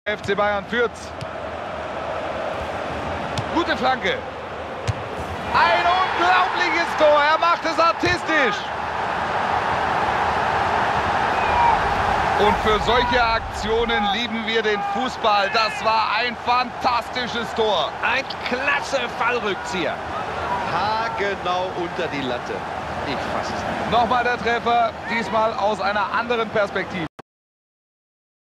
FC Bayern führt. Gute Flanke. Ein unglaubliches Tor. Er macht es artistisch. Und für solche Aktionen lieben wir den Fußball. Das war ein fantastisches Tor. Ein klasse Fallrückzieher. Haargenau unter die Latte. Ich fasse es nicht. Nochmal der Treffer, diesmal aus einer anderen Perspektive.